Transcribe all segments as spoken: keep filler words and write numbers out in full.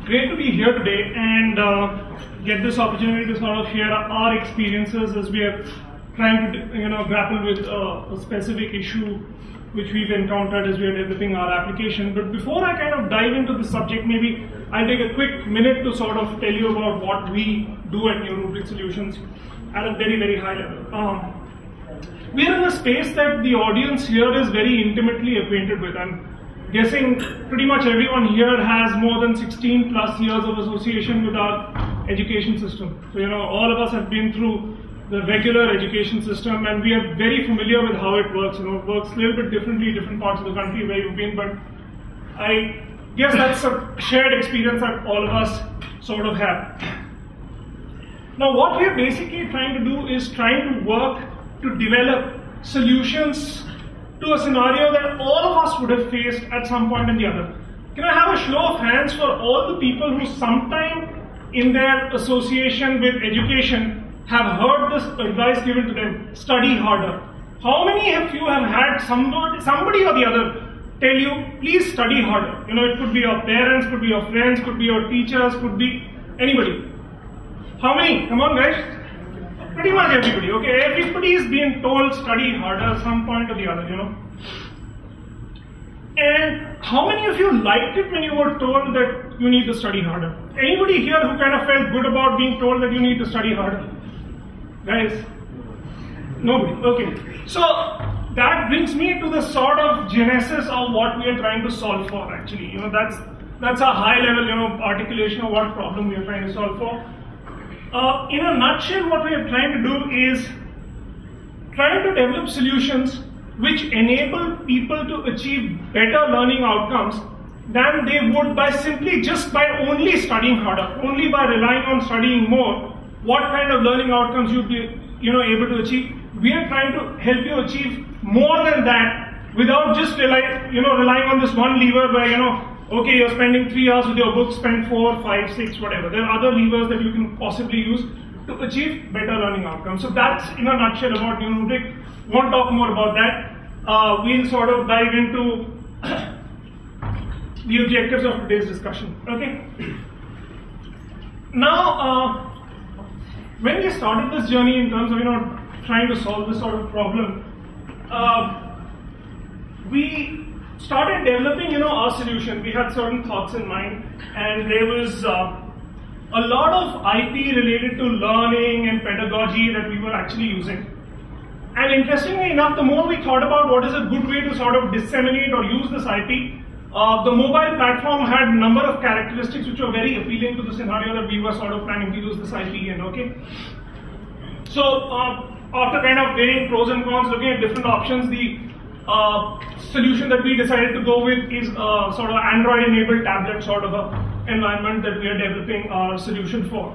great to be here today and uh, get this opportunity to sort of share our experiences as we are trying to, you know, grapple with uh, a specific issue which we've encountered as we are developing our application. But before I kind of dive into the subject, maybe I'll take a quick minute to sort of tell you about what we do at NeuroRubrik Solutions at a very, very high level. Um, we are in a space that the audience here is very intimately acquainted with. I'm guessing pretty much everyone here has more than sixteen plus years of association with our education system. So, you know, all of us have been through the regular education system and we are very familiar with how it works. You know, it works a little bit differently in different parts of the country where you've been, but I guess that's a shared experience that all of us sort of have. Now, what we're basically trying to do is trying to work to develop solutions to a scenario that all of us would have faced at some point or the other. Can I have a show of hands for all the people who sometime in their association with education have heard this advice given to them, study harder? How many of you have had somebody, somebody or the other tell you, please study harder? You know, it could be your parents, could be your friends, could be your teachers, could be anybody. How many? Come on, guys. Pretty much everybody, okay? Everybody is being told study harder at some point or the other, you know. And how many of you liked it when you were told that you need to study harder? Anybody here who kind of felt good about being told that you need to study harder? Guys? Nobody, okay. So that brings me to the sort of genesis of what we are trying to solve for, actually. You know, that's, that's a high level, you know, articulation of what problem we are trying to solve for. Uh, in a nutshell, what we are trying to do is trying to develop solutions which enable people to achieve better learning outcomes than they would by simply just by only studying harder, only by relying on studying more. What kind of learning outcomes you'd be, you know, able to achieve? We are trying to help you achieve more than that without just rely, you know, relying on this one lever where, you know, okay, you're spending three hours with your book, spend four, five, six, whatever. There are other levers that you can possibly use to achieve better learning outcomes. So that's in a nutshell about NeuroRubrik. Won't talk more about that. Uh, we'll sort of dive into the objectives of today's discussion. Okay. Now, uh, when we started this journey in terms of, you know, trying to solve this sort of problem, uh, we started developing, you know, our solution. We had certain thoughts in mind, and there was uh, a lot of I P related to learning and pedagogy that we were actually using. And interestingly enough, the more we thought about what is a good way to sort of disseminate or use this I P, uh, the mobile platform had a number of characteristics which were very appealing to the scenario that we were sort of planning to use this I P in, okay? So, uh, after kind of weighing pros and cons, looking at different options, the Uh, solution that we decided to go with is a sort of Android-enabled tablet sort of a environment that we are developing our solution for.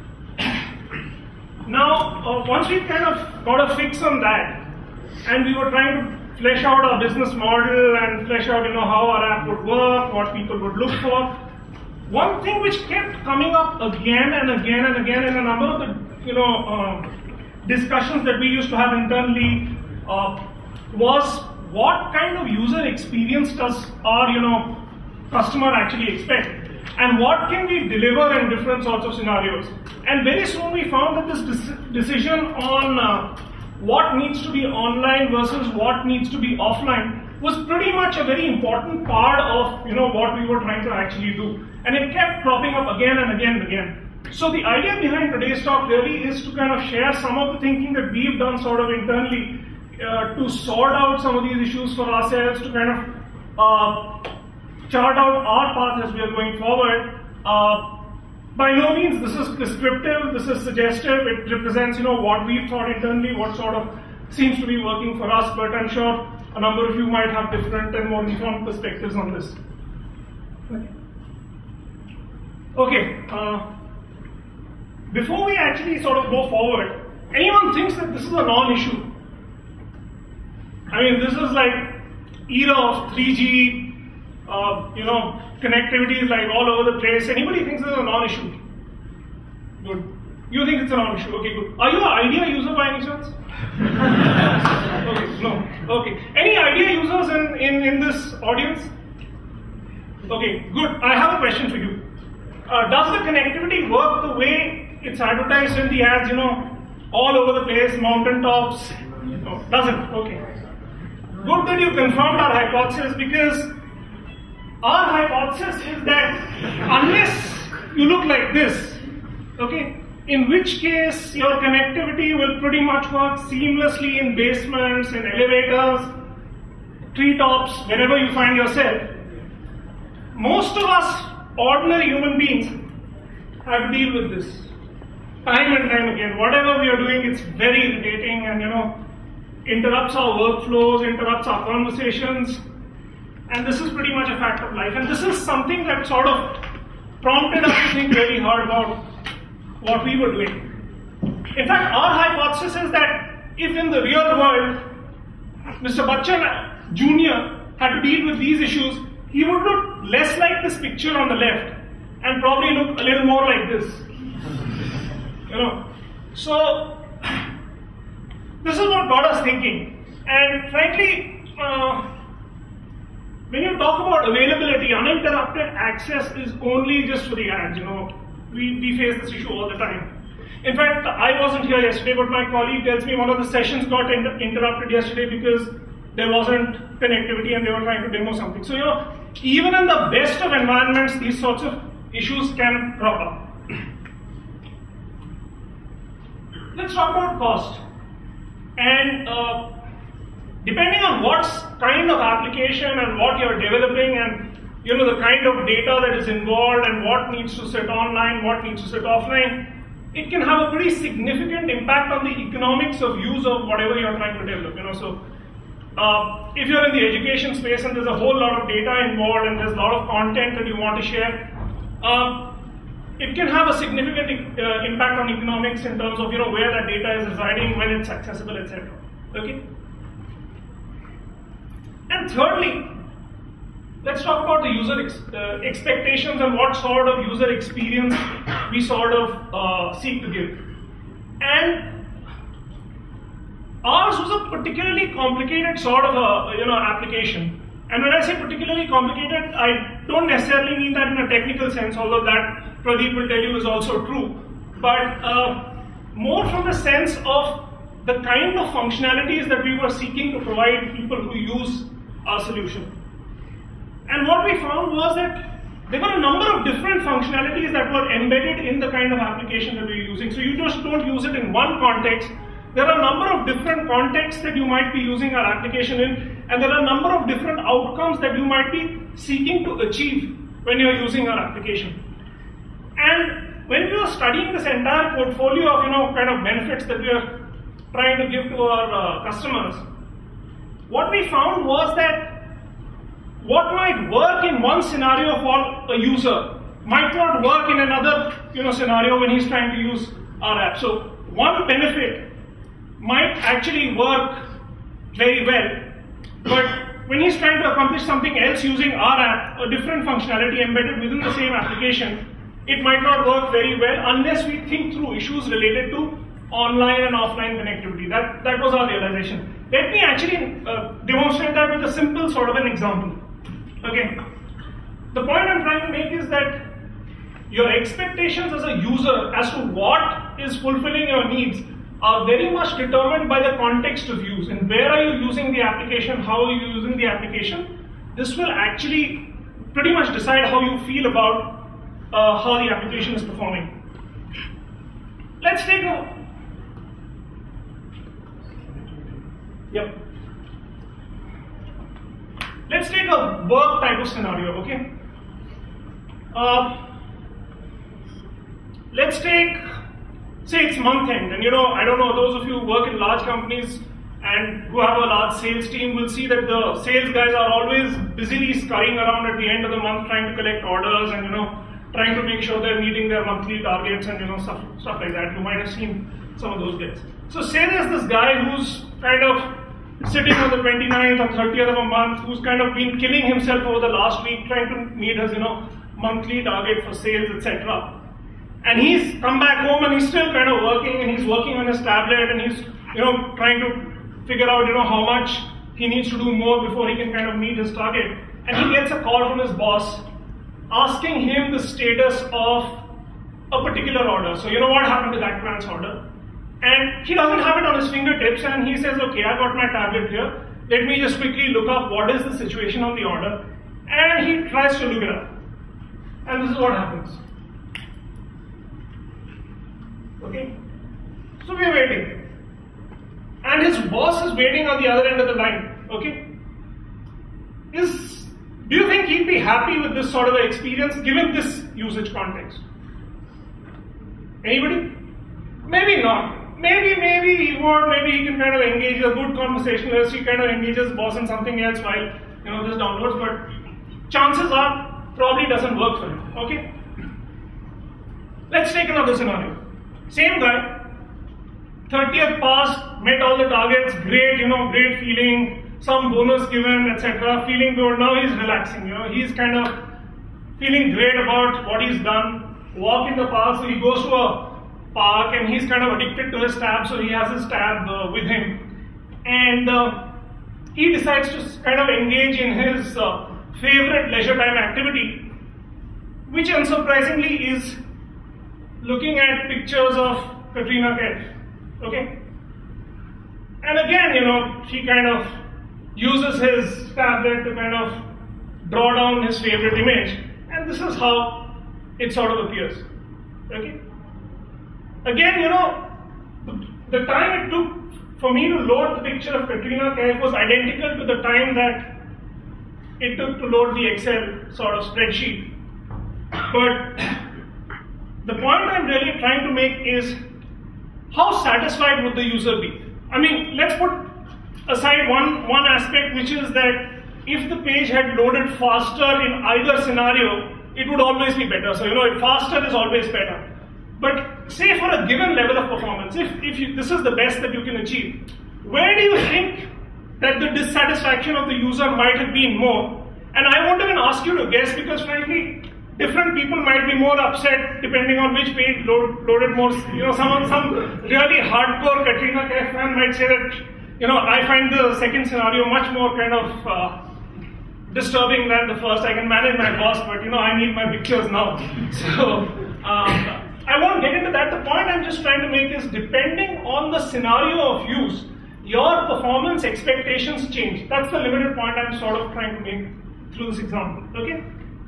Now, uh, once we kind of got a fix on that, and we were trying to flesh out our business model and flesh out, you know, how our app would work, what people would look for, one thing which kept coming up again and again and again in a number of the, you know, uh, discussions that we used to have internally uh, was what kind of user experience does our, you know, customer actually expect, and what can we deliver in different sorts of scenarios. And very soon we found that this decision on uh, what needs to be online versus what needs to be offline was pretty much a very important part of, you know, what we were trying to actually do. And it kept cropping up again and again and again. So the idea behind today's talk really is to kind of share some of the thinking that we've done sort of internally Uh, to sort out some of these issues for ourselves, to kind of uh, chart out our path as we are going forward. Uh, by no means this is prescriptive, this is suggestive, it represents, you know, what we've thought internally, what sort of seems to be working for us, but I'm sure a number of you might have different and more informed perspectives on this. Okay, okay uh, before we actually sort of go forward, anyone thinks that this is a non-issue? I mean, this is like era of three G, uh, you know, connectivity is like all over the place. Anybody thinks this is a non-issue? Good. You think it's a non-issue? Okay, good. Are you an IDEA user by any chance? Okay, no. Okay. Any IDEA users in, in, in this audience? Okay, good. I have a question for you. Uh, does the connectivity work the way it's advertised in the ads, you know, all over the place, mountaintops? No, doesn't. Okay. Good that you confirmed our hypothesis, because our hypothesis is that unless you look like this, okay, in which case your connectivity will pretty much work seamlessly in basements, in elevators, treetops, wherever you find yourself. Most of us ordinary human beings have to deal with this time and time again. Whatever we are doing, it's very irritating and, you know, interrupts our workflows, interrupts our conversations, and this is pretty much a fact of life. And this is something that sort of prompted us to think really hard about what we were doing. In fact, our hypothesis is that if in the real world Mister Bachchan Junior had to deal with these issues, he would look less like this picture on the left and probably look a little more like this. You know, so this is what got us thinking. And frankly, uh, when you talk about availability, uninterrupted access is only just for the ads. You know, we, we face this issue all the time. In fact, I wasn't here yesterday, but my colleague tells me one of the sessions got inter interrupted yesterday because there wasn't connectivity and they were trying to demo something. So, you know, even in the best of environments, these sorts of issues can crop up. Let's talk about cost. And uh, depending on what kind of application and what you're developing, and you know the kind of data that is involved and what needs to sit online, what needs to sit offline, it can have a pretty significant impact on the economics of use of whatever you're trying to develop. You know, so uh, if you're in the education space and there's a whole lot of data involved and there's a lot of content that you want to share, uh, it can have a significant uh, impact on economics in terms of, you know, where that data is residing, when it's accessible, et cetera. Okay. And thirdly, let's talk about the user ex uh, expectations and what sort of user experience we sort of uh, seek to give. And ours was a particularly complicated sort of a, you know, application. And when I say particularly complicated, I don't necessarily mean that in a technical sense, although that Pradeep will tell you is also true, but uh, more from the sense of the kind of functionalities that we were seeking to provide people who use our solution. And what we found was that there were a number of different functionalities that were embedded in the kind of application that we were using. So you just don't use it in one context. There are a number of different contexts that you might be using our application in, and there are a number of different outcomes that you might be seeking to achieve when you're using our application. And when we were studying this entire portfolio of, you know, kind of benefits that we are trying to give to our uh, customers, what we found was that what might work in one scenario for a user might not work in another, you know, scenario when he's trying to use our app. So one benefit might actually work very well, but when he's trying to accomplish something else using our app, a different functionality embedded within the same application, it might not work very well unless we think through issues related to online and offline connectivity. That, that was our realization. Let me actually uh, demonstrate that with a simple sort of an example. Okay. The point I'm trying to make is that your expectations as a user as to what is fulfilling your needs are very much determined by the context of use. And where are you using the application? How are you using the application? This will actually pretty much decide how you feel about uh, how the application is performing. Let's take a Yep. Let's take a work type of scenario, okay? Uh, let's take, say it's month end, and you know, I don't know, those of you who work in large companies and who have a large sales team will see that the sales guys are always busily scurrying around at the end of the month trying to collect orders and, you know, trying to make sure they're meeting their monthly targets and, you know, stuff, stuff like that. You might have seen some of those guys. So say there's this guy who's kind of sitting on the twenty-ninth or thirtieth of a month, who's kind of been killing himself over the last week trying to meet his, you know, monthly target for sales, et cetera. And he's come back home and he's still kind of working, and he's working on his tablet, and he's, you know, trying to figure out, you know, how much he needs to do more before he can kind of meet his target. And he gets a call from his boss asking him the status of a particular order. So you know what happened to that man's order? And he doesn't have it on his fingertips, and he says, okay, I got my tablet here. Let me just quickly look up what is the situation on the order. And he tries to look it up. And this is what happens. Okay? So we are waiting. And his boss is waiting on the other end of the line. Okay? Is, do you think he'd be happy with this sort of experience given this usage context? Anybody? Maybe not. Maybe, maybe he would, maybe he can kind of engage a good conversationalist, he kind of engages boss in something else while, you know, this downloads, but chances are, probably doesn't work for him, okay? Let's take another scenario. Same guy, thirtieth passed, met all the targets, great, you know, great feeling, some bonus given, et cetera, feeling good, now he's relaxing, you know, he's kind of feeling great about what he's done, walk in the park, so he goes to a park and he's kind of addicted to his tab, so he has his tab uh, with him, and uh, he decides to kind of engage in his uh, favorite leisure time activity, which unsurprisingly is looking at pictures of Katrina Kaif. Okay, and again, you know, he kind of uses his tablet to kind of draw down his favorite image, and this is how it sort of appears. Okay. Again, you know, the time it took for me to load the picture of Katrina Kaif was identical to the time that it took to load the Excel sort of spreadsheet. But the point I'm really trying to make is, how satisfied would the user be? I mean, let's put aside one, one aspect, which is that if the page had loaded faster in either scenario, it would always be better. So, you know, faster is always better. But say for a given level of performance, if, if you, this is the best that you can achieve, where do you think that the dissatisfaction of the user might have been more? And I won't even ask you to guess, because frankly, different people might be more upset depending on which page load, loaded more. You know, someone, some really hardcore Katrina Kaif fan might say that, you know, I find the second scenario much more kind of uh, disturbing than the first. I can manage my boss, but you know, I need my pictures now. So, um, I won't get into that. The point I'm just trying to make is, depending on the scenario of use, your performance expectations change. That's the limited point I'm sort of trying to make through this example. Okay?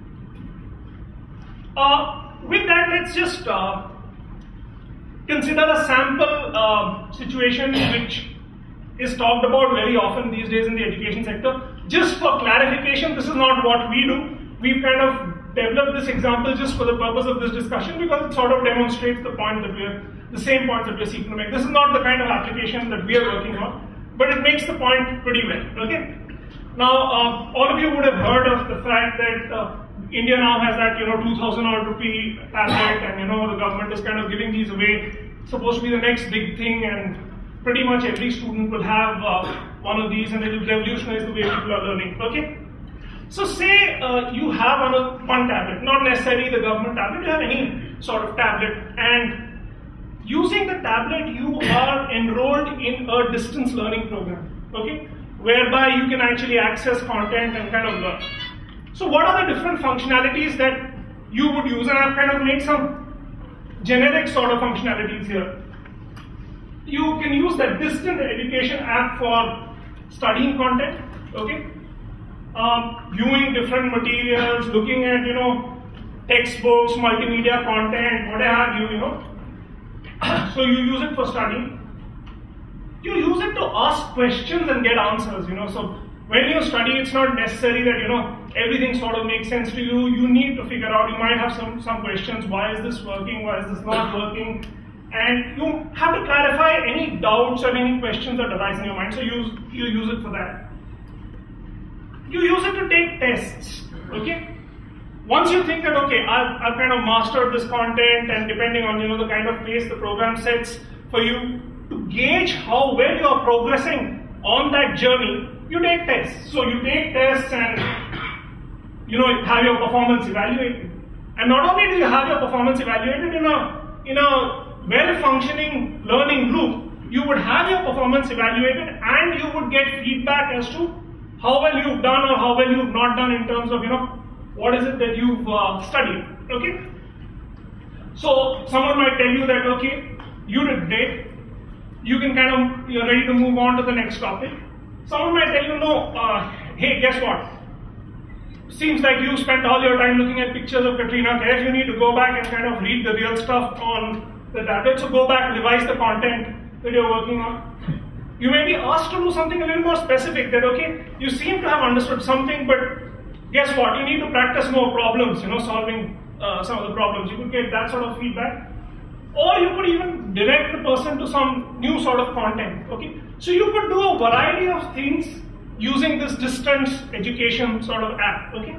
Uh, with that, let's just uh, consider a sample uh, situation which is talked about very often these days in the education sector. Just for clarification, this is not what we do. We've kind of developed this example just for the purpose of this discussion, because it sort of demonstrates the point that we're, the same point that we're seeking to make. This is not the kind of application that we are working on, but it makes the point pretty well, okay? Now, uh, all of you would have heard of the fact that uh, India now has that, you know, two thousand odd rupee tablet, and you know, the government is kind of giving these away. It's supposed to be the next big thing, and pretty much every student will have uh, one of these, and it will revolutionize the way people are learning, okay? So say uh, you have on a, one tablet, not necessarily the government tablet, you have any sort of tablet, and using the tablet you are enrolled in a distance learning program, okay, whereby you can actually access content and kind of learn. So what are the different functionalities that you would use? And I've kind of made some generic sort of functionalities here. You can use the distant education app for studying content, okay? Um, viewing different materials, looking at, you know, textbooks, multimedia content, what have you, you know. So you use it for studying. You use it to ask questions and get answers, you know. So when you study, it's not necessary that, you know, everything sort of makes sense to you. You need to figure out, you might have some, some questions, why is this working, why is this not working? And you have to clarify any doubts or any questions that arise in your mind, so you, you use it for that. You use it to take tests, okay? Once you think that, okay, I've, I've kind of mastered this content, and depending on, you know, the kind of pace the program sets for you, to gauge how well you are progressing on that journey, you take tests. So you take tests and, you know, have your performance evaluated. And not only do you have your performance evaluated in a, in a well-functioning learning loop, you would have your performance evaluated, and you would get feedback as to how well you've done or how well you've not done in terms of, you know, what is it that you've uh, studied, okay? So someone might tell you that, okay, you did great, you can kind of, you're ready to move on to the next topic. Someone might tell you, no, uh, hey, guess what? Seems like you spent all your time looking at pictures of Katrina Kaif, you need to go back and kind of read the real stuff on the tablet, so go back, revise the content that you're working on. You may be asked to do something a little more specific, that okay, you seem to have understood something, but guess what, you need to practice more problems, you know, solving uh, some of the problems. You could get that sort of feedback. Or you could even direct the person to some new sort of content, okay? So you could do a variety of things using this distance education sort of app, okay?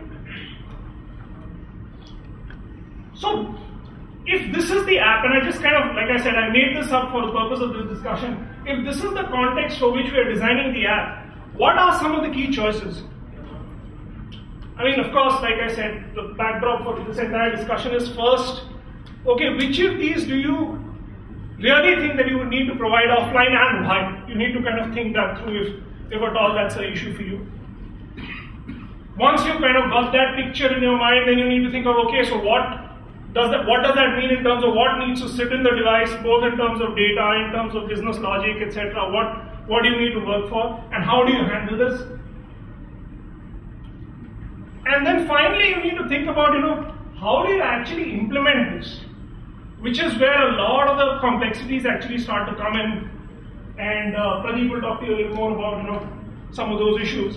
So, if this is the app, and I just kind of, like I said, I made this up for the purpose of this discussion. If this is the context for which we are designing the app, what are some of the key choices? I mean, of course, like I said, the backdrop for this entire discussion is first, okay, which of these do you really think that you would need to provide offline and why? You need to kind of think that through if, if at all that's an issue for you. Once you've kind of got that picture in your mind, then you need to think of, okay, so what does that, what does that mean in terms of what needs to sit in the device, both in terms of data, in terms of business logic, et cetera. What, what do you need to work for, and how do you handle this? And then finally, you need to think about, you know, how do you actually implement this? Which is where a lot of the complexities actually start to come in. And uh, Pradeep will talk to you a little more about, you know, some of those issues.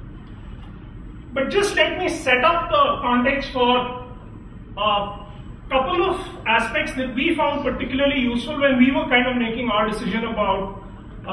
But just let me set up the context for a couple of aspects that we found particularly useful when we were kind of making our decision about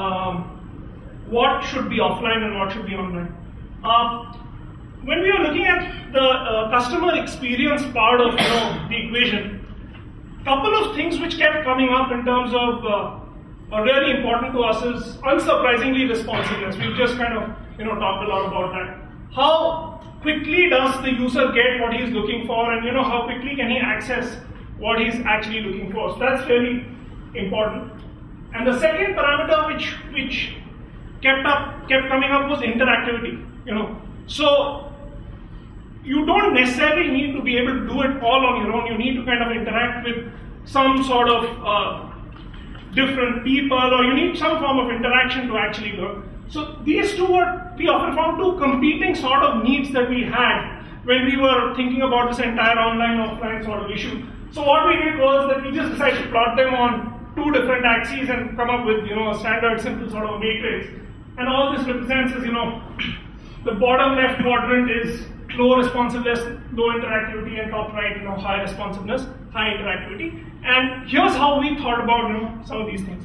um, what should be offline and what should be online. Uh, when we were looking at the uh, customer experience part of, you know, the equation, a couple of things which kept coming up in terms of uh, are really important to us is unsurprisingly responsiveness. We've just kind of, you know, talked a lot about that. How quickly does the user get what he's looking for, and you know, how quickly can he access what he's actually looking for? So that's really important. And the second parameter which which kept up kept coming up was interactivity. You know, so you don't necessarily need to be able to do it all on your own. You need to kind of interact with some sort of uh, different people, or you need some form of interaction to actually work. So these two were, we often found, two competing sort of needs that we had when we were thinking about this entire online-offline sort of issue. So what we did was that we just decided to plot them on two different axes and come up with, you know, a standard simple sort of matrix. And all this represents is, you know, the bottom left quadrant is low responsiveness, low interactivity, and top right, you know, high responsiveness, high interactivity. And here's how we thought about, you know, some of these things.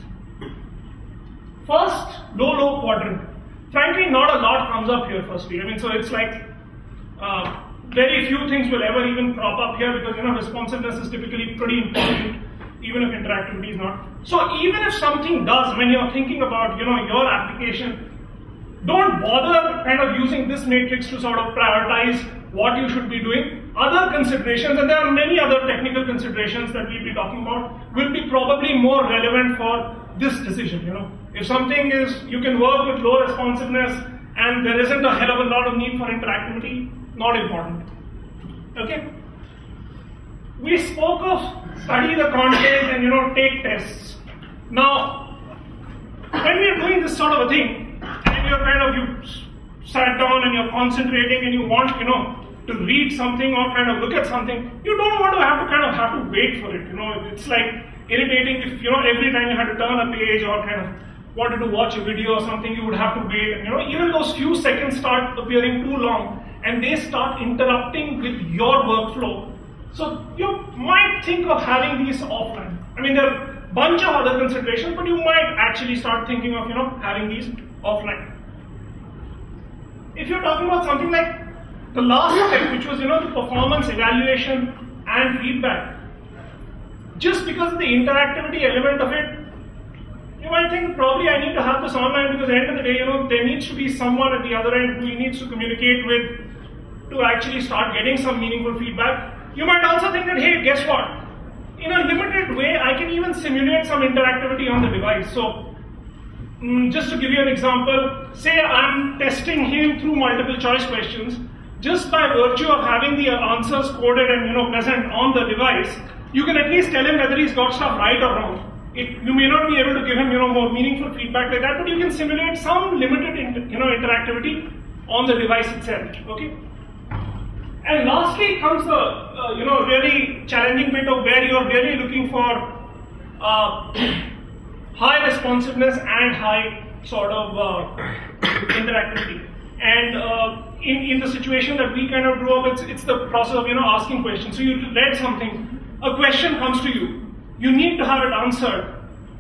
First, low, low quadrant. Frankly, not a lot comes up here firstly. I mean, so it's like uh, very few things will ever even crop up here because, you know, responsiveness is typically pretty important, even if interactivity is not. So even if something does, when you're thinking about, you know, your application, don't bother kind of using this matrix to sort of prioritize what you should be doing. Other considerations, and there are many other technical considerations that we'll be talking about, will be probably more relevant for this decision, you know. If something is, you can work with low responsiveness and there isn't a hell of a lot of need for interactivity, not important. Okay? We spoke of study the content and, you know, take tests. Now, when we are doing this sort of a thing, and you're kind of, you sat down and you're concentrating and you want, you know, to read something or kind of look at something, you don't want to have to kind of have to wait for it, you know. It's like irritating if, you know, every time you had to turn a page or kind of wanted to watch a video or something, you would have to wait. And, you know, even those few seconds start appearing too long and they start interrupting with your workflow. So you might think of having these offline. I mean, there are a bunch of other considerations, but you might actually start thinking of, you know, having these offline. If you're talking about something like the last step, which was, you know, the performance evaluation and feedback, just because of the interactivity element of it, you might think probably I need to have this online because at the end of the day, you know, there needs to be someone at the other end who he needs to communicate with to actually start getting some meaningful feedback. You might also think that, hey, guess what? In a limited way, I can even simulate some interactivity on the device. So, mm, just to give you an example, say I'm testing him through multiple choice questions. just by virtue of having the answers coded and you know present on the device, you can at least tell him whether he's got stuff right or wrong. It, you may not be able to give him you know more meaningful feedback like that, but you can simulate some limited inter, you know interactivity on the device itself. Okay. And lastly comes the uh, you know really challenging bit of where you are really looking for uh, high responsiveness and high sort of uh, interactivity. And uh, in, in the situation that we kind of grew up, it's, it's the process of you know asking questions. So you read something, a question comes to you, you need to have it answered.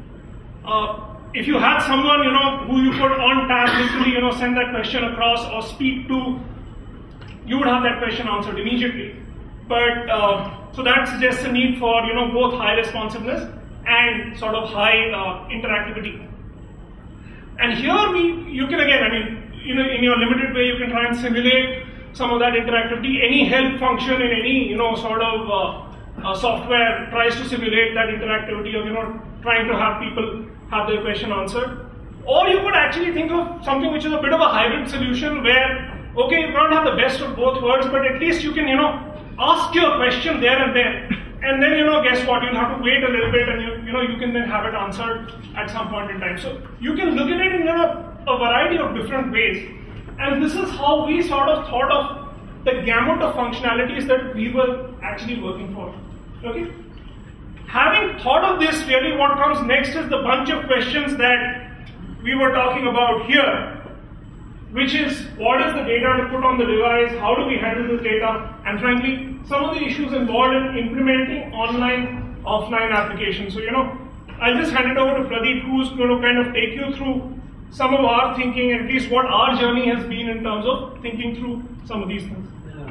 Uh, if you had someone you know who you could on tap literally you know send that question across or speak to, you would have that question answered immediately. But uh, so that suggests a need for you know both high responsiveness and sort of high uh, interactivity. And here we, you can again, I mean, you know, in your limited way, you can try and simulate some of that interactivity. Any help function in any you know sort of uh, uh, software tries to simulate that interactivity of you know trying to have people have their question answered. Or you could actually think of something which is a bit of a hybrid solution where, okay, you can't have the best of both worlds, but at least you can, you know, ask your question there and then, and then, you know, guess what, you'll have to wait a little bit and, you, you know, you can then have it answered at some point in time. So you can look at it in, you know, a variety of different ways. And this is how we sort of thought of the gamut of functionalities that we were actually working for. Okay? Having thought of this, really what comes next is the bunch of questions that we were talking about here, which is what is the data to put on the device, how do we handle this data, and frankly, some of the issues involved in implementing online, offline applications. So, you know, I'll just hand it over to Pradeep, who's going to kind of take you through some of our thinking, and at least what our journey has been in terms of thinking through some of these things. Yeah.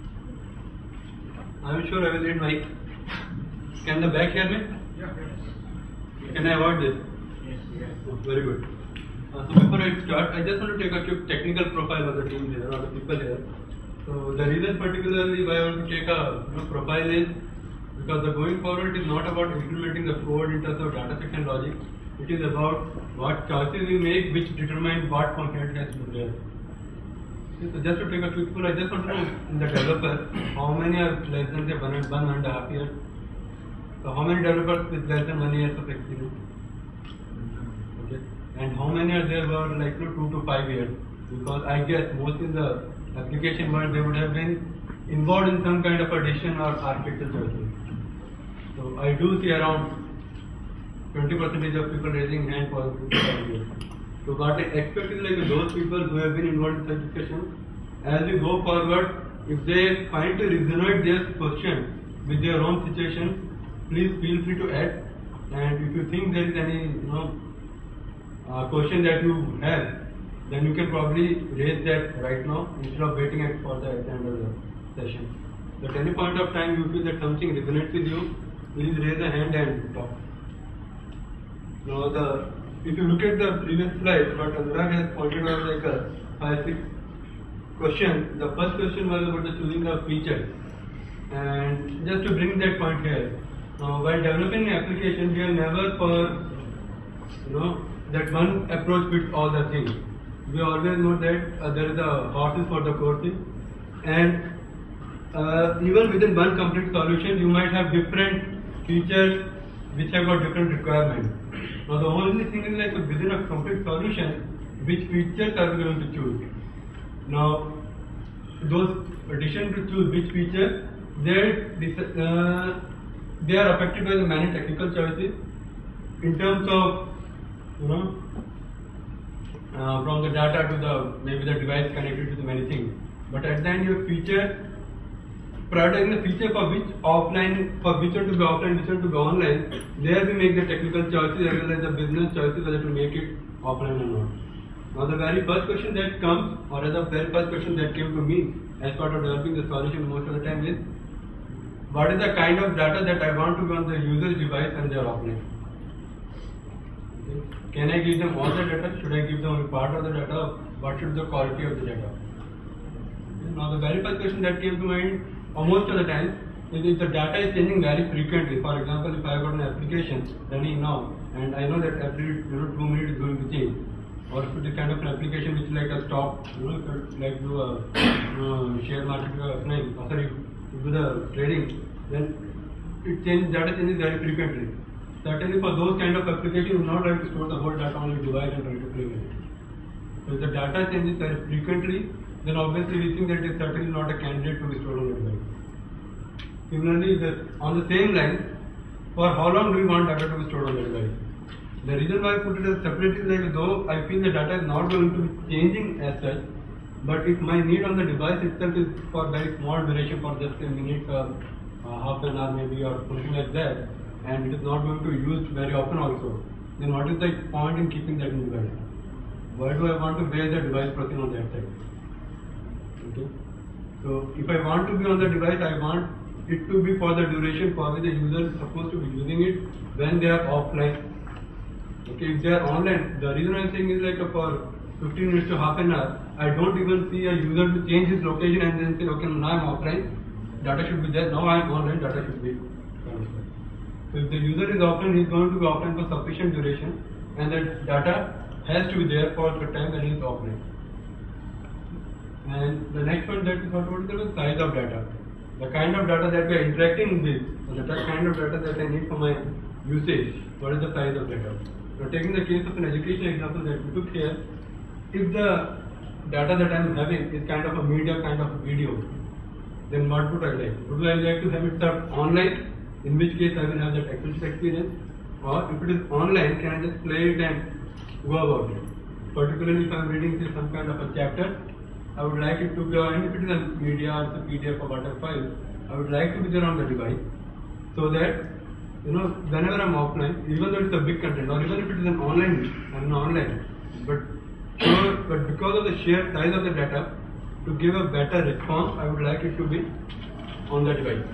I'm sure I will need mic. Can the back hear me? Yeah, yeah. Can I avoid this? Yes, yes. Oh, very good. Uh, so before I start, I just want to take a quick technical profile of the team here, or the people here. So the reason particularly why I want to take a you know, profile is because the going forward is not about implementing the code in terms of data section logic. It is about what choices we make which determine what functionality has to be there. Okay, so just to take a quick pull, I just want to know in the developer how many are less than say one and one and a half years. So how many developers with less than one years of experience? Okay. And how many are there who are like you know, two to five years? Because I guess most in the application world they would have been involved in some kind of a decision or architecture choices. So I do see around twenty percent of people raising hand for two to five years. So what I expect is like those people who have been involved in such discussions, as we go forward, if they find to resonate their question with their own situation, please feel free to add. And if you think there is any you know uh, question that you have, then you can probably raise that right now instead of waiting at for the end of the session. So at any point of time you feel that something resonates with you, please raise a hand and talk. Now the if you look at the previous slide, what Anurag has pointed out like a five six question. The first question was about the choosing the feature, and just to bring that point here. Now, while developing an application, we are never for you know that one approach fits all the things. We always know that uh, there is a horses for the courses, and uh, even within one complete solution, you might have different features which have got different requirements. Now, the only thing is like within a complete solution, which features are we going to choose? Now, those addition to choose which features, they uh, they are affected by the many technical choices in terms of you know uh, from the data to the maybe the device connected to the many things. But at the end, your feature prioritizing the feature for which offline, for which one to go offline, which one to go online. There we make the technical choices as well as the business choices whether to make it offline or not. Now the very first question that comes, or as the very first question that came to me as part of developing the solution most of the time is, what is the kind of data that I want to be on the user's device when they are offline? Okay. Can I give them all the data? Should I give them only part of the data? What should be the quality of the data? Okay. Now the very first question that came to mind almost of the time is if the data is changing very frequently. For example, if I have got an application running now and I know that every you know, two minutes is going to change. or if it is kind of an application which is like a stock, you know, if you like do a uh, share market, uh, no, sorry, you do the trading, then it changes, data changes very frequently. Certainly for those kind of applications, you would not like to store the whole data on your device and try to play with it. So if the data changes very frequently, then obviously we think that it is certainly not a candidate to be stored on the device. Similarly, the, on the same line, for how long do we want data to be stored on the device? The reason why I put it as separate is like though I feel the data is not going to be changing as such, but if my need on the device itself is for very small duration, for just a minute or uh, half an hour maybe or something like that, and it is not going to be used very often also, then what is the point in keeping that in the device? Why do I want to bear the device processing on that side? Okay. So if I want to be on the device, I want it to be for the duration for which the user is supposed to be using it when they are offline. Okay, if they are online, the reason I am saying is like uh, for fifteen minutes to half an hour, I don't even see a user to change his location and then say, okay, now I am offline, data should be there, now I am online, data should be transferred. So if the user is offline, he is going to be offline for sufficient duration and the data has to be there for the time when he is offline. And the next one that we thought about is the size of data. The kind of data that we are interacting with, or the kind of data that I need for my usage, what is the size of data? Now taking the case of an education example that we took here, if the data that I am having is kind of a media, kind of a video, then what would I like? Would I like to have it served online, in which case I will have that experience experience, or if it is online, can I just play it and go about it? Particularly if I am reading say, some kind of a chapter, I would like it to be, and if it is a media or it's a P D F or whatever file, I would like to be there on the device, so that you know, whenever I'm offline, even though it's a big content, or even if it is an online, I'm not online, but so, but because of the sheer size of the data, to give a better response, I would like it to be on the device.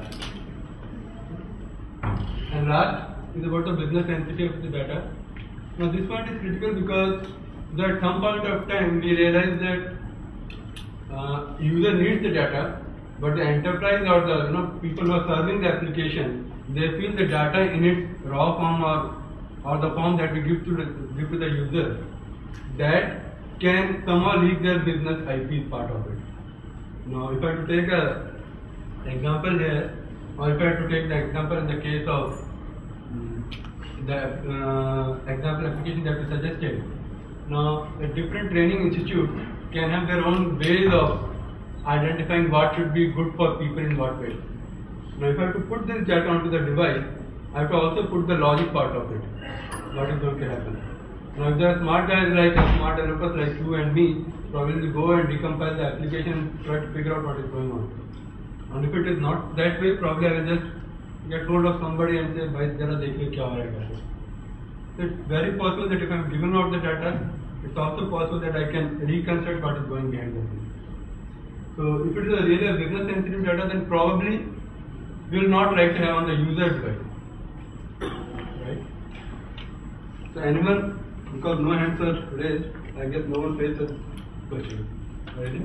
And last is about the business sensitivity of the data. Now this point is critical because at some point of time we realize that uh, user needs the data, but the enterprise or the you know people who are serving the application, they feel the data in its raw form or or the form that we give to the give to the user, that can somehow leak their business I P part of it. Now, if I have to take a example here, or if I have to take the example in the case of um, the uh, example application that we suggested. Now, a different training institute can have their own ways of identifying what should be good for people in what way. Now if I have to put this data onto the device, I have to also put the logic part of it. What is going to happen? Now if there are smart guys like smart developers like you and me, probably go and decompile the application and try to figure out what is going on. And if it is not that way, probably I will just get hold of somebody and say, "Bhai, zara dekhiye kya ho raha hai." So it's very possible that if I am giving out the data, it's also possible that I can reconstruct what is going behind the scenes. So if it is a really a business sensitive data, then probably we will not like to have on the user device. Right? So anyone, because no hands are raised, I guess no one faced a question. Right?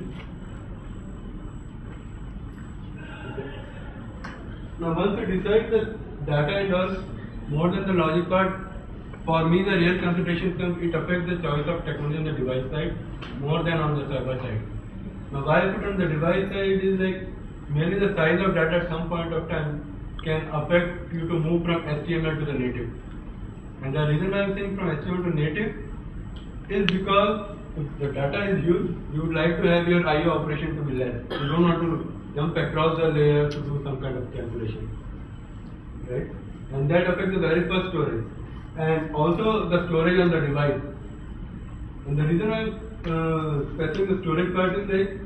Okay. Now once we decide the data and all, more than the logic part, for me the real consideration comes, it affects the choice of technology on the device side more than on the server side. Now why I put on the device side is like mainly the size of data at some point of time can affect you to move from H T M L to the native. And the reason I am saying from H T M L to native is because if the data is huge, you would like to have your I O operation to be less. You don't want to jump across the layer to do some kind of calculation. Right? And that affects the very first storage. And also the storage on the device. And the reason I am uh, specifying the storage part is like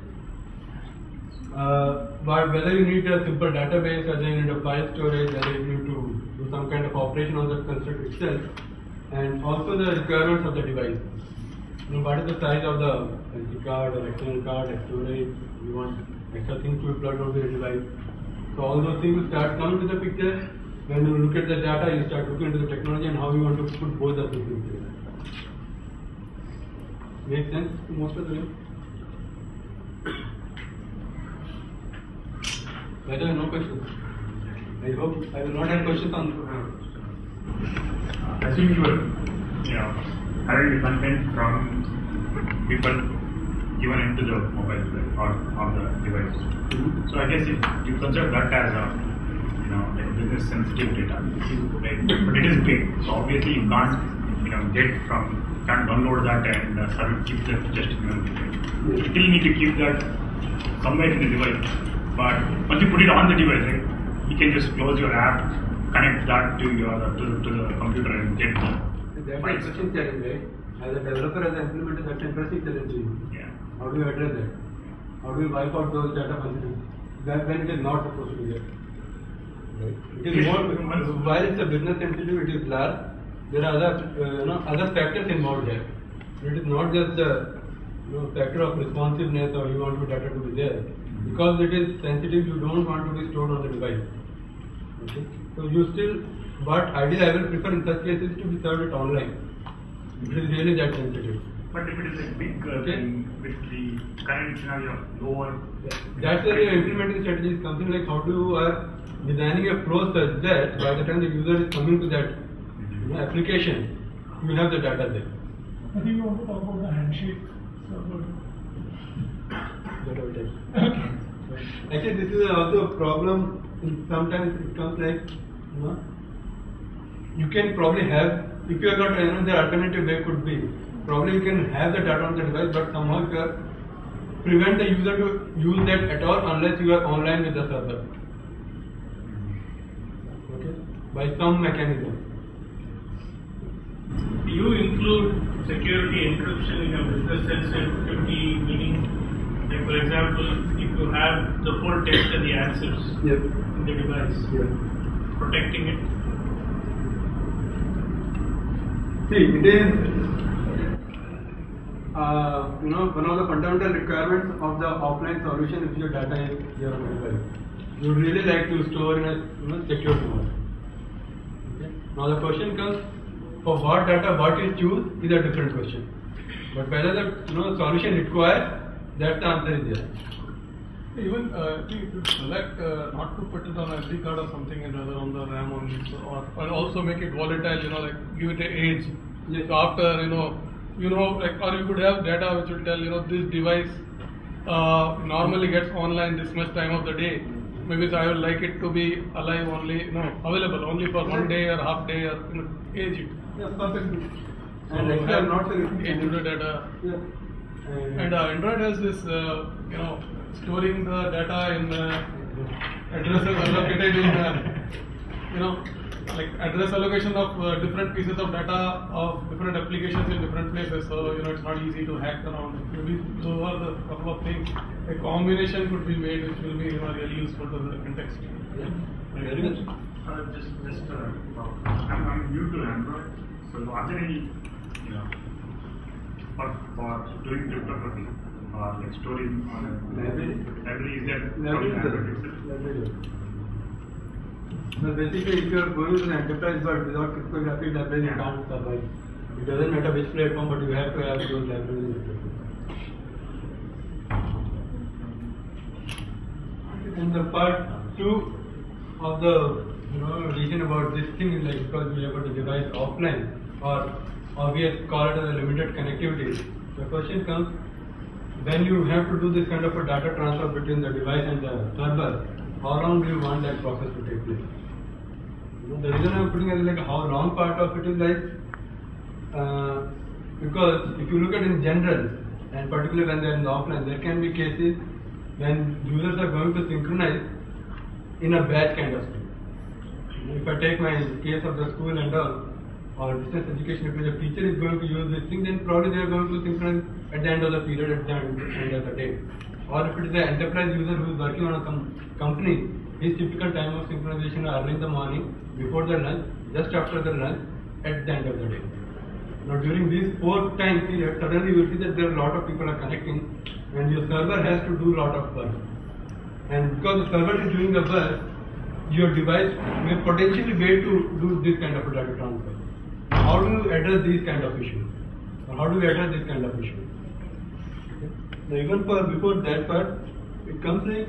uh, whether you need a simple database, whether you need a file storage, whether you need to do some kind of operation on the construct itself, and also the requirements of the device. You know, what is the size of the S D card or external card, storage, you want extra things to be plugged onto the device. So all those things will start coming to the picture. When you look at the data, you start looking into the technology and how you want to put both of these things together. Make sense to most of the way? By the way, no questions. I hope I will not have questions on. Uh, as usual, you know, having the content from people given into the mobile device or, or the device. Mm-hmm. So I guess if you consider that as a, you know, like business sensitive data, right? But it is big, so obviously you can't, you know, get from, can't download that and uh, sort of keep that just in your device. You still need to keep that somewhere in the device. But once you put it on the device, right, you can just close your app, connect that to your to, to the computer and get the. That's an interesting challenge, right? As a developer, as an implementer, that's an interesting challenge to you. Yeah. How do you address that? How do you wipe out those data sensitive? That when it is not supposed to be there. Right? It is more while it's a business sensitive, it is large. There are other uh, you know other factors involved there. It is not just the you know factor of responsiveness or you want your data to be there. Because it is sensitive, you don't want to be stored on the device. Okay? So you still, but ideally I will prefer in such cases to be served it online. It is really that sensitive. But if it is a big uh, Okay. thing with the current scenario of lower. That's where your implementing strategy is something like how do you are designing a flow such that by the time the user is coming to that you know, application, you have the data there. I think you want to talk about the handshake server. Whatever it is. Actually, this is also a problem. Sometimes it comes like, you know, you can probably have, if you are not, you know, the alternative way could be, probably you can have the data on the device, but somehow you are, prevent the user to use that at all unless you are online with the server. Okay? By some mechanism. Do you include security encryption in your business sensitivity, meaning, like for example, if you have the full text and the answers Yes. in the device, Yes. protecting it? See, it is, uh, you know, one of the fundamental requirements of the offline solution if your data is your device. You really like to store in a you know, secure mode. Okay? Now the question comes, for what data, what you choose is a different question. But whether the you know solution requires, that's the answer is yes. Even uh, if you select uh, not to put it on S D card or something and rather on the RAM only, so, or, or also make it volatile, you know, like give it an age. Yes. So after, you know, you know, like, or you could have data which will tell, you know, this device uh, normally gets online this much time of the day. Maybe so I would like it to be alive only, you know, available only for one day or half day or you know, age it. Yeah, perfectly. So And actually, I'm not saying age to the data. Yeah. And uh, Android has this, uh, you know, storing the data in uh, addresses allocated in, uh, you know, like address allocation of uh, different pieces of data of different applications in different places. So, you know, it's not easy to hack around. Maybe those are the couple of things. A combination could be made which will be, you know, really useful to the context. Yeah. Very good. Uh, just, just, uh, well, I'm, I'm new to Android, so are there any, you know, for, for doing cryptography or like storing on a Library? library, is there Library from is Android there. itself? Library. Well, basically, if you are going to the enterprise world without cryptography library, you can't survive. It doesn't matter which platform, but you have to have those libraries. And the part two of the you know reason about this thing is like because we have got the device offline, or or we have called it as a limited connectivity. The question comes, when you have to do this kind of a data transfer between the device and the server, how long do you want that process to take place? You know, the reason I'm putting it is like how long part of it is like, uh, because if you look at in general, and particularly when they're in the offline, there can be cases when users are going to synchronize in a batch kind of thing. If I take my case of the school and all, or distance education, if the teacher is going to use this thing, then probably they are going to synchronize at the end of the period, at the end of the day. Or if it is an enterprise user who is working on a com company, his typical time of synchronization are early in the morning, before the lunch, just after the lunch, at the end of the day. Now during these four time periods, suddenly you will see that there are a lot of people are connecting, and your server has to do a lot of work. And because the server is doing the work, your device may potentially wait to do this kind of a data transfer. How do you address these kind of issues? Or how do you address this kind of issues? Okay. Now even for before that part, it comes like,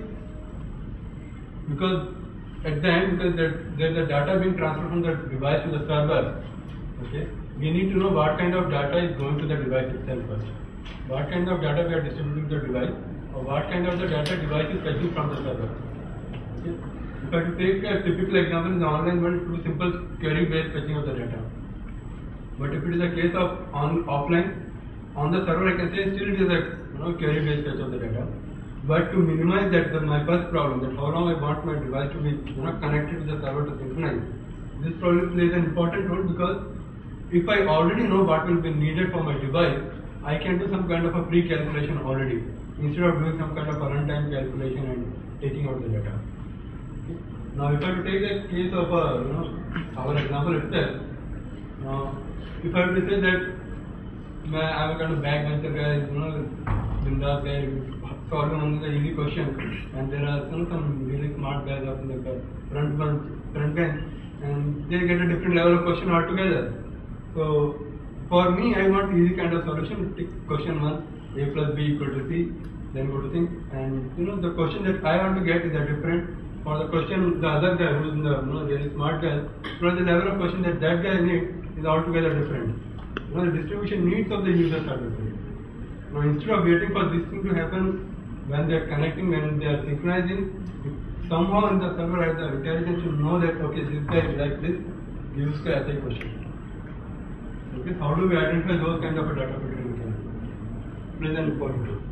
because at the end, because there, there's a data being transferred from the device to the server, Okay, we need to know what kind of data is going to the device itself first. What kind of data we are distributing to the device, or what kind of the data device is fetching from the server. Okay. If I have to take a typical example in the online world, do simple query-based fetching of the data. But if it is a case of on offline, on the server, I can say still it is a you know, query-based fetch of the data. But to minimize that, the, my first problem, that how long I want my device to be you know, connected to the server to synchronize, this problem plays an important role, because if I already know what will be needed for my device, I can do some kind of a pre-calculation already, instead of doing some kind of a runtime calculation and taking out the data. Okay. Now, if I have to take the case of a, you know, our example itself, now, if I have to say that I am a kind of backbencher guy, you know, Bindas guy, solving only the easy question, and there are some, some really smart guys up in the front bench, front bench, and they get a different level of question altogether. So, for me, I want easy kind of solution. Take question one, a plus b equal to c, then go to think, and you know the question that I want to get is a different. For the question, the other guy who is in the you know really smart guy, because the level of question that that guy needs is altogether different. You know, the distribution needs of the users are different. Now, instead of waiting for this thing to happen when they are connecting, when they are synchronizing, somehow in the server has the intelligence to know that okay, this guy is like this, gives the essay question. Okay, how do we identify those kind of a data filtering mechanism? Plays an important role.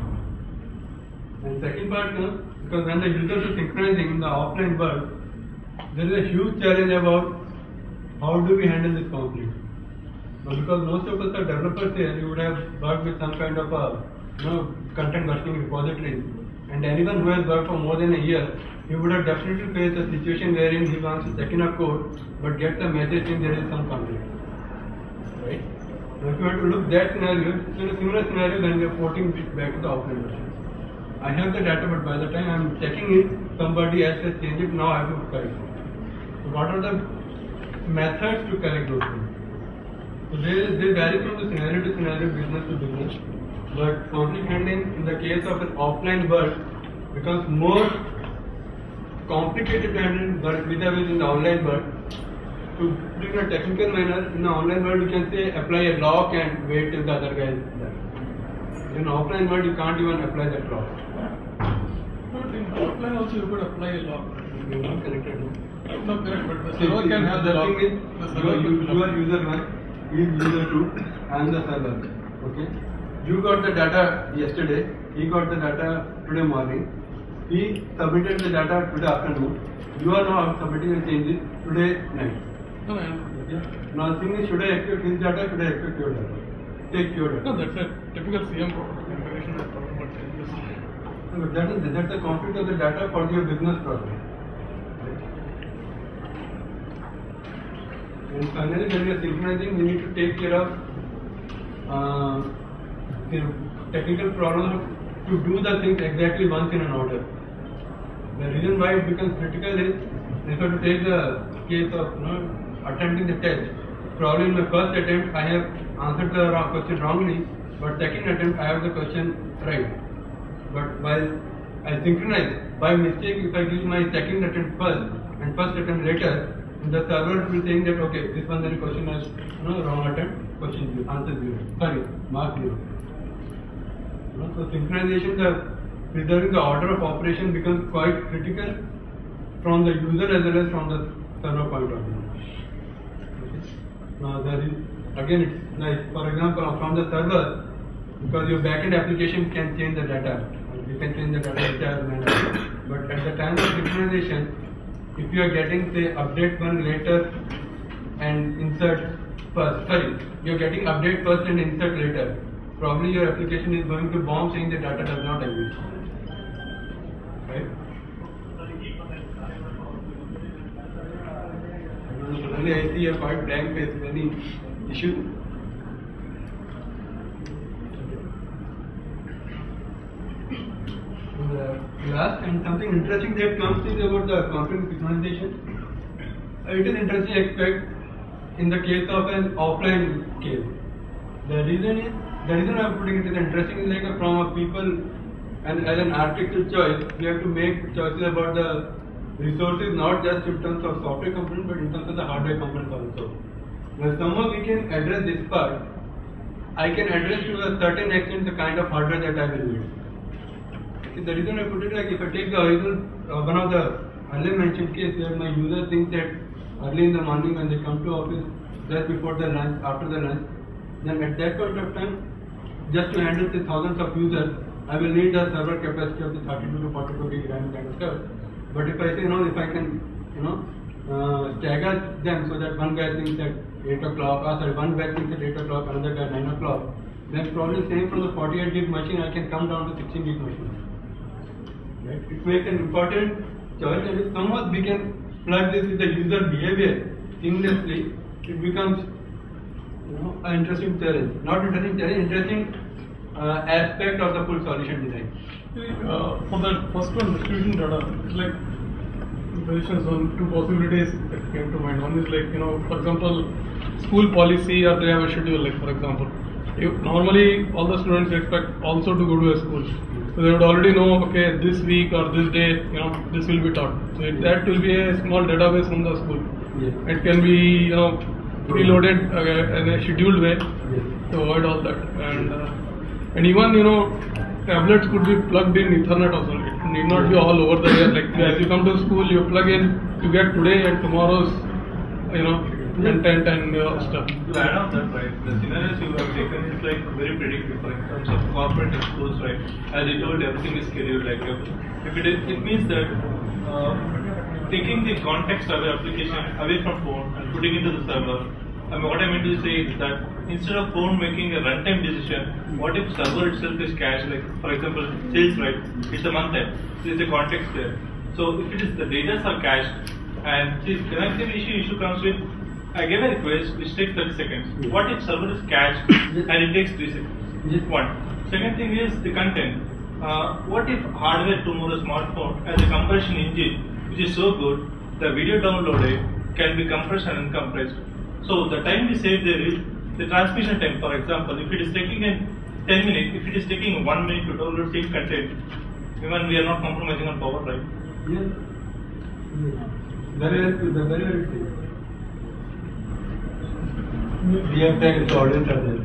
And second part, uh, because when the users are synchronizing in the offline world, there is a huge challenge about how do we handle this conflict. Now, because most of us are developers here, you would have worked with some kind of a you know content versioning repository, and anyone who has worked for more than a year, he would have definitely faced a situation wherein he wants to check in a code, but gets a message saying there is some conflict. Right? Now, if you want to look that scenario, it's in a similar scenario when we are porting it back to the offline version. I have the data, but by the time I am checking it, somebody else has changed it, now I have to correct it. So what are the methods to correct those things? So they, they vary from the scenario to scenario, business to business. But conflict handling in the case of an offline world becomes more complicated to handle vis-a-vis in the online world. To put it in a technical manner, in the online world you can say apply a lock and wait till the other guy is there. In offline world you can't even apply that lock. But in offline also you could apply a lock. You are not connected. No, correct, but the See, server can have the the lock. thing is, you are, you are user one, he is user two, I am the server. Okay? You got the data yesterday, he got the data today morning, he submitted the data today afternoon, you are now submitting the changes today night. No, no, Okay? Now the thing is, should I expect his data, should I expect your data? Take your data. no, that's a typical C M configuration I'm talking about changes. No, but that is, that's the conflict of the data for your business problem. And finally, when we are synchronizing, we need to take care of uh, the technical problem to do the things exactly once in an order. The reason why it becomes critical is, if I have to take the case of you know, attempting the test, probably in my first attempt I have answered the wrong question wrongly, but second attempt I have the question right. But while I synchronize, by mistake if I give my second attempt first and first attempt later, the server will be saying that okay, this one question has you know, wrong attempt, question zero, answer zero, sorry, mark zero. You know, so synchronization, the preserving the order of operation becomes quite critical from the user as well as from the server point of view. Okay. Now there is, again it's like for example from the server, because your backend application can change the data, you can change the data entire manually. But at the time of synchronization, if you are getting say update one later and insert first, sorry, you are getting update first and insert later, probably your application is going to bomb saying the data does not exist. Right? Suddenly I see a quite blank face. Any issue? The last and something interesting that comes is about the conflict synchronization. It is interesting aspect in the case of an offline case. The reason is, the reason I am putting it is interesting is like a, from a people and as an architectural choice, we have to make choices about the resources not just in terms of software component but in terms of the hardware components also. But somehow we can address this part. I can address to a certain extent the kind of hardware that I will need. See, the reason I put it like if I take the original, uh, one of the earlier mentioned case where my user thinks that early in the morning when they come to office, just before the lunch, after the lunch, then at that point of time, just to handle the thousands of users, I will need a server capacity of the thirty-two to forty-two gig RAM kind of stuff. But if I say, you know, if I can, you know, uh, stagger them so that one guy thinks at eight o'clock, or sorry, one guy thinks at eight o'clock, another guy at nine o'clock, then probably same from the forty-eight gig machine, I can come down to sixteen gig machine. Right? It makes an important choice, and if somehow we can plug this with the user behavior seamlessly, it becomes, you know, an interesting challenge. Not interesting challenge, interesting uh, aspect of the full solution design. Uh, for the first one, distribution data, it's like positions on two possibilities that came to mind. One is like, you know, for example, school policy, or they have a schedule, like for example, if normally all the students expect also to go to a school. So they would already know, okay, this week or this day, you know, this will be taught. So it, that will be a small database from the school. Yes. It can be, you know, preloaded uh, in a scheduled way Yes. to avoid all that. And uh, and even, you know, tablets could be plugged in Ethernet also. It need not be all over the air. Like as you come to school, you plug in, you get today and tomorrow's, you know, content and uh, stuff. To add on that, right, the scenarios you have taken is like very predictable in terms of corporate schools, right? As you told, everything is scheduled. Like if it is, it means that uh, taking the context of the application away from phone and putting it to the server. I mean, what I meant to say is that instead of phone making a runtime decision, what if server itself is cached? Like for example, sales, right? It's a month end. There is a context there. So if it is the data are cached, and see, connectivity issue issue comes with. I gave a request which takes thirty seconds. Yes. What if server is cached Yes. and it takes three seconds? Yes. One. Second thing is the content. Uh, what if hardware tomorrow smartphone as a compression engine, which is so good, the video downloaded can be compressed and uncompressed. So the time we save there is the transmission time. For example, if it is taking in ten minutes, if it is taking one minute to download same content, even we are not compromising on power, right? Yes. Yes. Very well, the very well said. We have time, the audience are there.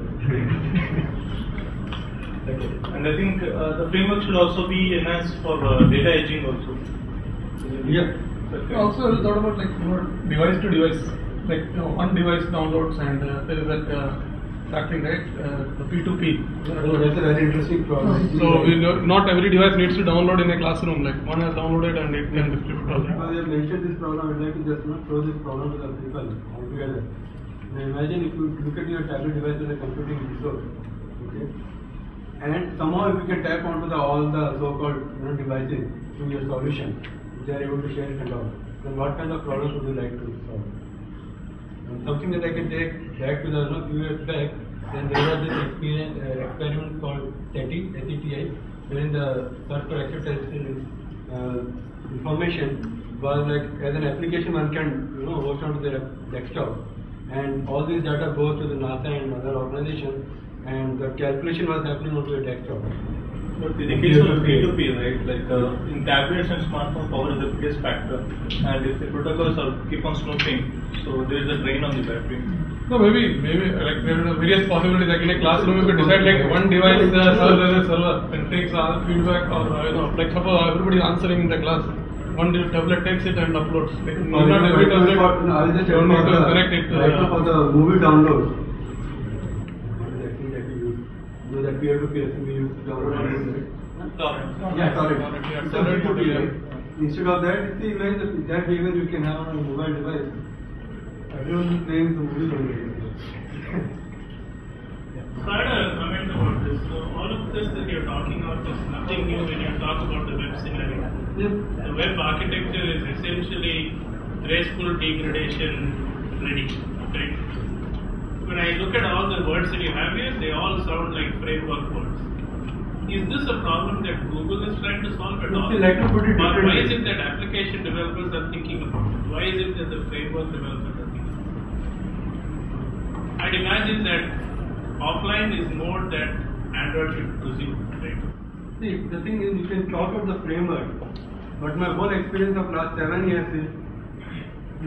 And I think uh, the framework should also be enhanced for uh, data edging also. Yeah. Also, I thought about like, you know, device to device, like, you know, one device downloads and uh, there is that uh, that thing, right? Uh, the P two P. Oh, that's a very interesting problem. So we know, not every device needs to download in a classroom. Like one has downloaded and it can distribute also. Because you have mentioned this problem, I'd like to just not throw this problem to the people altogether. Now imagine if you look at your tablet device as a computing resource, okay, and somehow if you can tap onto the all the so-called, you know, devices in your solution, they are able to share it and all, then what kind of problems would you like to solve? And something that I can take back to the, you know, few years back, then there was this experience, uh, experiment called SETI, S E T I, wherein the search for acceptance uh, information was like as an application one can, you know, host onto their desktop, and all this data goes to the NASA and other organizations, and the calculation was happening onto the desktop. But in the case of P two P, right, like uh, in tablets and smartphone, power is the biggest factor, and if the protocols are keep on snooping, so there is a drain on the battery. No, maybe, maybe like there are various possibilities. Like in a classroom, you could decide like one device uh, serves as a server and takes other feedback, or uh, you know, like suppose everybody is answering in the class. One tablet takes it and uploads. Like, For not every tablet. for, no, I was just you don't need to for the- connect it to right the. now for the movie download. That thing that we use, you know, that peer-to-peer thing we use to download and use, right? Torrent. Yeah, sorry. Torrent, yeah, It's a torrent P two P, model, right? Instead of that, see, imagine that, that behavior you can have on a mobile device. Everyone is playing the movie only. So I had a comment about this. So all of this that you're talking about is nothing new when you talk about the web scenario. Yes. The web architecture is essentially graceful degradation ready. Right? When I look at all the words that you have here, they all sound like framework words. Is this a problem that Google is trying to solve at all? Would you like to put it Or why is differently? it that application developers are thinking about it? Why is it that the framework developers are thinking about it? I'd imagine that offline is more that Android should presume, right? See, the thing is, you can talk about the framework, but my whole experience of last seven years is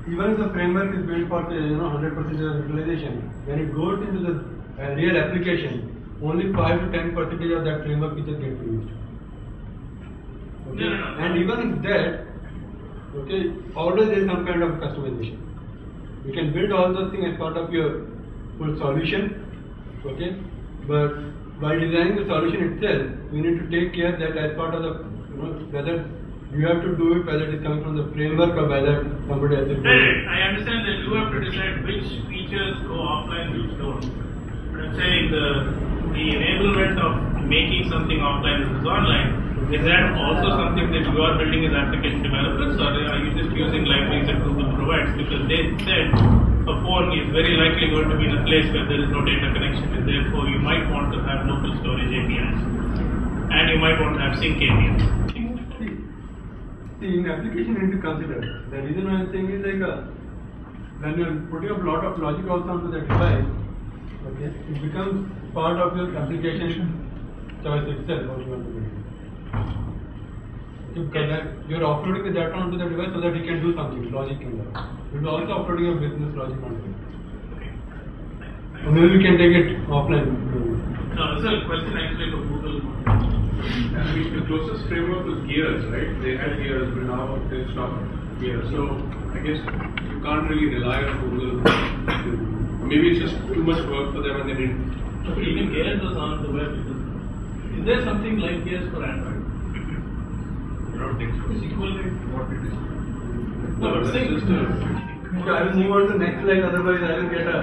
even if the framework is built for say, you know one hundred percent utilization, when it goes into the uh, real application, only five to ten percent of that framework feature get used. Okay? No, no, no. And even in that, okay, always there is some kind of customization. You can build all those things as part of your full solution, okay, but while designing the solution itself, you need to take care that as part of the, you know, whether you have to do it, whether it is coming from the framework or whether somebody else is doing Right, it. I understand that you have to decide which features go offline, which don't. But I'm saying the the enablement of making something offline which is online, is that also something that you are building as application developers, or are you just using libraries that Google provides? Because they said a phone is very likely going to be in a place where there is no data connection, and therefore you might want to have local storage A P Is, and you might want to have sync A P Is. See, see, in application you need to consider. The reason why I'm saying is like uh, when you're putting up a lot of logic also onto the device, okay, it becomes part of your application choice itself what you want to do. Okay, because that you're offloading the data onto the device so that you can do something, logic in there. You're also offloading your business logic onto it. Or maybe we can take it offline. No, this is a question actually to Google. I mean, the closest framework was Gears, right? They had Gears, but now they've stopped Gears. So I guess you can't really rely on Google. Maybe it's just too much work for them and they didn't. So even Gears was on the web. Is there something like Gears for Android? I don't think so. It's equally what it is. No, but that's Sync. just a. Okay, I will move on to the next slide, otherwise I will get a.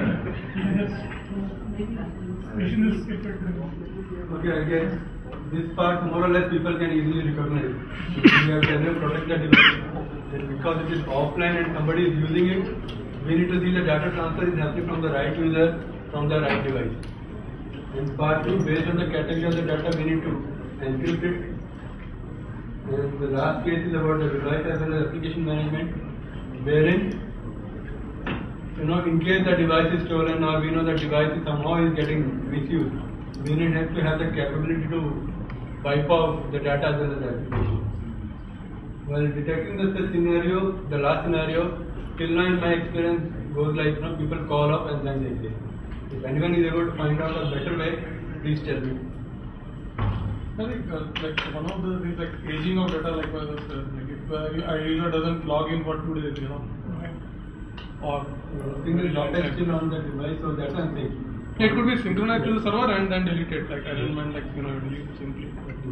Okay, I guess this part more or less people can easily recognize. We have to protect the device. Then because it is offline and somebody is using it, we need to see the data transfer is happening from the right user, from the right device. And part two, based on the category of the data, we need to encrypt it. And the last case is about the device as well as application management, wherein, you know, in case the device is stolen or we know the device is somehow is getting misused, we need have to have the capability to wipe off the data as well as the application. While detecting the such scenario, the last scenario, till now in my experience goes like, you know, people call up and then they say. If anyone is able to find out a better way, please tell me. I think uh, like one of the things like aging of data, like, uh, like if uh, a user doesn't log in for two days, you know, or Uh, single data is still on the device, so that's what I'm saying. it could be synchronized to the server and then deleted. Like I don't mind, like you know, delete simply.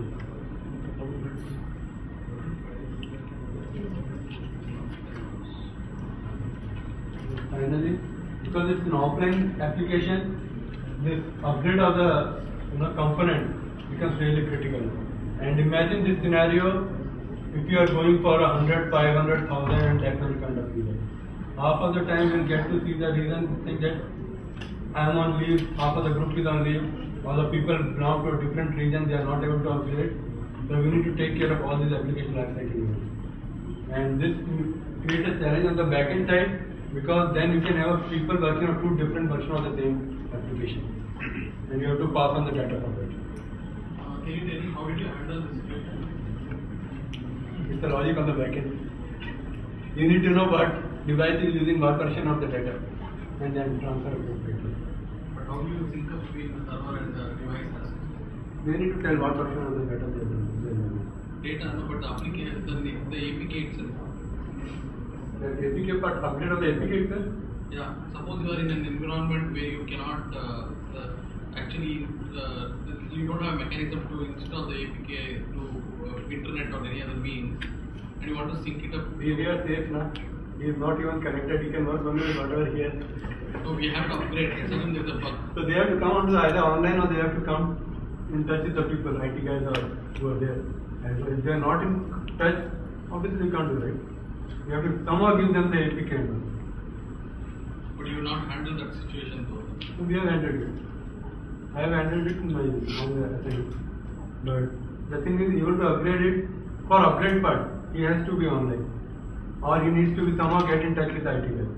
Finally, because it's an offline application, this upgrade of the, you know, component becomes really critical. And imagine this scenario, if you are going for a hundred, five hundred, thousand, and that kind of reason. Half of the time we'll get to see the reason think that I am on leave, half of the group is on leave, all the people belong to a different region, they are not able to upgrade. So we need to take care of all these application lifecycle events. And this creates a challenge on the backend side, because then you can have people working on two different versions of the same application. And you have to pass on the data from it. Uh, can you tell me how did you handle this situation? It's the logic on the backend. You need to know what device is using what version of the data and then transfer appropriately. But how do you sync up between the server and the device as We need to tell what version of the data they are using. data, no, but the application, the, the A P K itself? The A P K part, upgrade of the A P K itself? Yeah, suppose you are in an environment where you cannot uh, uh, actually, uh, you don't have a mechanism to install the A P K to uh, internet or any other means, and you want to sync it up. We, we are safe now. He is not even connected, he can work only with whatever he has. So we have to upgrade, and then there's a bug. So they have to come onto either online or they have to come in touch with the people, I T guys or who are there. And so if they are not in touch, obviously we can't do that. We have to somehow give them the A P K. But you will not handle that situation though. So we have handled it. I have handled it in my own assignment. But the thing is, you want to upgrade it, for upgrade part, he has to be online. Or he needs to be somehow get in touch with I T guys.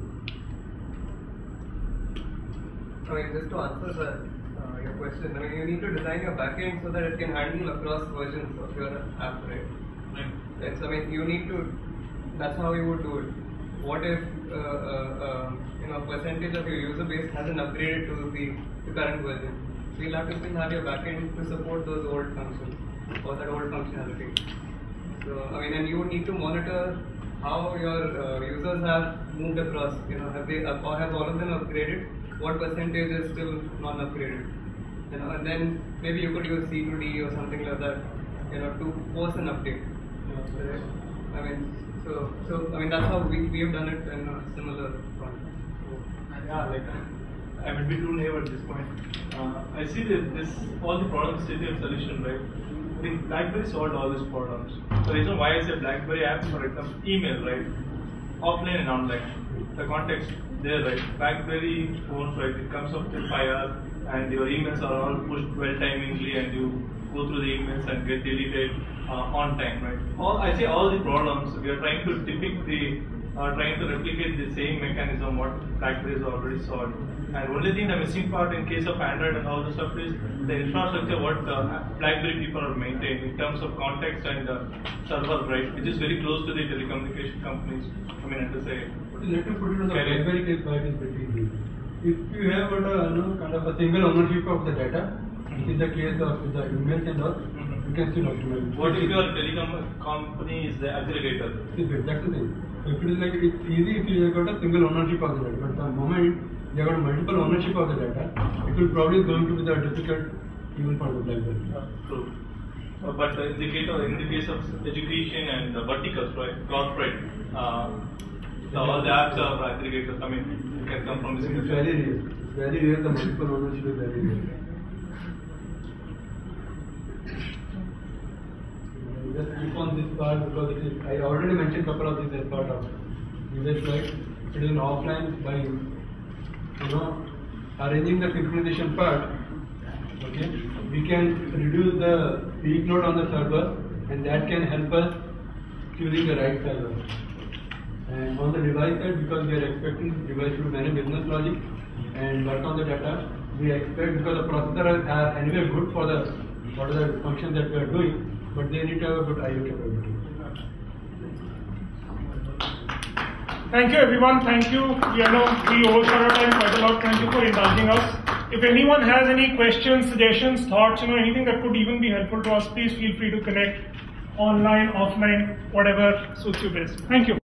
I mean, just to answer the, uh, your question, I mean, you need to design your backend so that it can handle across versions of your app, right? Right. Right. So, I mean, you need to, that's how you would do it. what if uh, uh, uh, you know percentage of your user base hasn't upgraded to the, the current version? So you'll have to still have your backend to support those old functions or that old functionality. So I mean, and you would need to monitor how your uh, users have moved across. You know, have they or have all of them upgraded? What percentage is still non-upgraded? You know, and then maybe you could use C two D or something like that. You know, to force an update. Right? I mean, so so I mean that's how we we have done it in a similar front. Yeah, like I will be too naive at this point. Uh, I see that this all the problems state in solution, right? I think BlackBerry solved all these problems. The reason why I say BlackBerry app, for example, email, right? Offline and online. The context there, right? BlackBerry phones, right? It comes up till five hours, and your emails are all pushed well timingly, and you go through the emails and get deleted uh, on time, right? All I say all the problems we are trying to depict the, uh, trying to replicate the same mechanism what BlackBerry has already solved. And only thing the missing part in case of Android and all the stuff is the infrastructure what uh, BlackBerry people are maintaining in terms of context and uh, server, right? Which is very close to the telecommunication companies. I mean, to say. Let me put it on the BlackBerry case why it is pretty easy. If you have got a you know, kind of a single ownership of the data, mm-hmm. in the case of the emails and all, mm-hmm. you can still optimize. What if your telecom company is the aggregator? That's the thing. If it is like it's easy if you have got a single ownership of the data, but the moment you have got multiple ownership of the data, it will probably going to be the difficult even for the BlackBerry. Uh, true. Uh, but uh, in the case of in the case of education and uh, verticals, right? Corporate, uh, the, all the apps are aggregators. I mean, you can come from the single. It's very rare. It's very rare. The multiple ownership is very rare. Just keep on this part because it is. I already mentioned a couple of these as part of this slide. It is an offline by you know arranging the synchronization part. Okay, we can reduce the peak load on the server, and that can help us choosing the right server. And on the device side, because we are expecting the device to manage business logic and work on the data, we expect because the processors are anyway good for the what are the functions that we are doing, but they need to have a good I O capability. Thank you everyone, thank you. We are now, we overshot our time quite a lot. Thank you for indulging us. If anyone has any questions, suggestions, thoughts, you know, anything that could even be helpful to us, please feel free to connect online, offline, whatever suits you best. Thank you.